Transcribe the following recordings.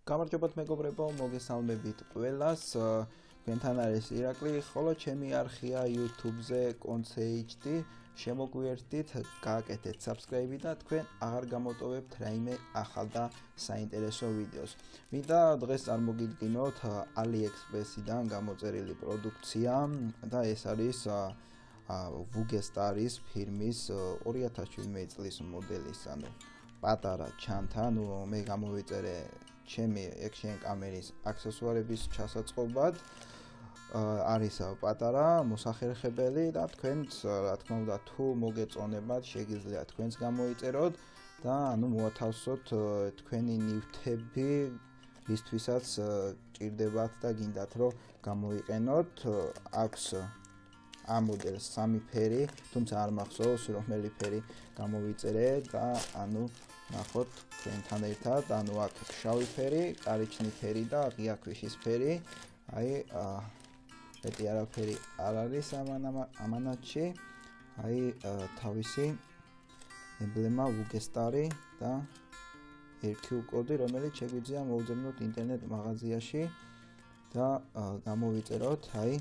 გამარჯობათ მეგობრებო, მოგესალმებით ყველას. თქვენთან არის ირაკლი, ხოლო ჩემი არხია YouTube-ზე კონცეიჩდი. შემოგვიერთდით, გააკეთეთ subscribe და თქვენ აღარ გამოტოვებთ რაიმე ახალ და საინტერესო ვიდეოს. მინდა დღეს წარმოგიდგინოთ AliExpress-დან გამოწერილი პროდუქცია და ეს არის Vugestar-ის ფირმის 2017 წლის მოდელის, ანუ პატარა ჩანთა, მე გამოვიწერე ჩემი action კამერის აქსესუარების ჩასაწყობად. არის პატარა მოსახერხებელი და თქვენც რა თქმა უნდა თუ მოგეწონებათ შეგიძლიათ თქვენც გამოიწეროთ და ანუ მოათავსოთ თქვენი ნივთები რისთვისაც ჭირდებათ და გინდათ რომ გამოიყენოთ. აქვს ამ მოდელს 3 ფერი, თუმცა არ მახსოვს რომელი ფერი გამოვიწერე და ანუ ნახოთ თქვენთან ერთად, ანუ აქ შავი ფერი, კარიჩნი ფერი და ღია ქვიშის ფერი. აი მეტი არაფერი არ არის ამანათში. აი თავისი ემბლემა Vugestar-ი და QR კოდი, რომელიც შეგვიძლია მოუძებნოთ ინტერნეტ მაღაზიაში და გამოვიწეროთ. აი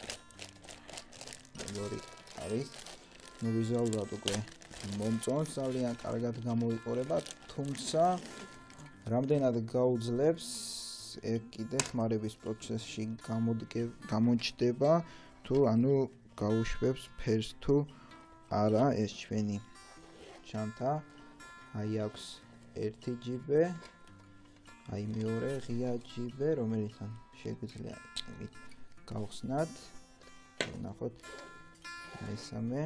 ორი არის. ნუ ვიზუალურად უკვე მომწონს, ძალიან კარგად გამოიყურება, თუმცა რამდენად გაუძლებს კიდე ხმარების პროცესში გამოჩნდება თუ ანუ გაუშვებს ფერს თუ არა ეს ჩვენი ჩანთა. აი აქვს 1 GB, აი მეორე ღია GB, რომელიც შეგვიძლია იმით გავხსნათ. ნახოთ მესამე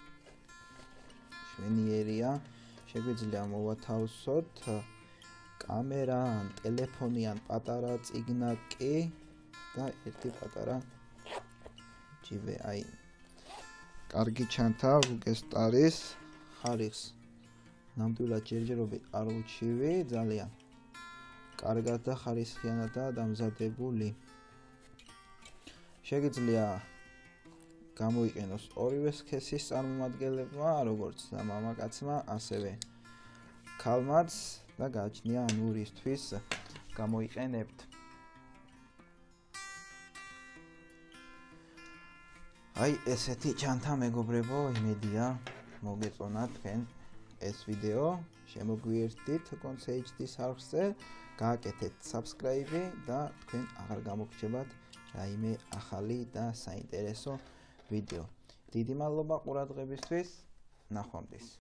შვენიერია, შეგვიძლია მოვათავსოთ კამერა, ტელეფონი ან პატარა წიგნაკი და ერთი პატარა ჯიბე. აი კარგი ჩანთა Vugestar-ის, ხარისხს ნამდვილად ჯერჯერობით არ უჩივი, ძალიან კარგად და ხარისხიანადაა დამზადებული. შეგიძლია გამოიყენოს ორივე სქესის წარმომადგენლებმა, როგორც მამაკაცმა, ასევე ქალმაც და გააჩნია ანუ რისთვის გამოიყენებთ. აი ესეთი ჩანთა მეგობრებო, იმედია მოგეწონათ თქვენ ეს ვიდეო. შემოგვიერთდით კონცეიჩდის არხზე, გააკეთეთ subscribe და თქვენ აღარ გამოგრჩებათ რაიმე ახალი და საინტერესო ვიდეო. დიდი მადლობა ყურადღებისთვის. ნახვამდის.